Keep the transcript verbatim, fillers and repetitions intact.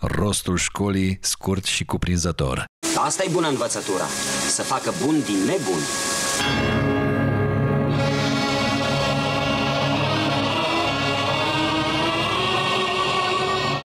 Rostul școlii scurt și cuprinzător. Asta e bună învățătura, să facă bun din nebun.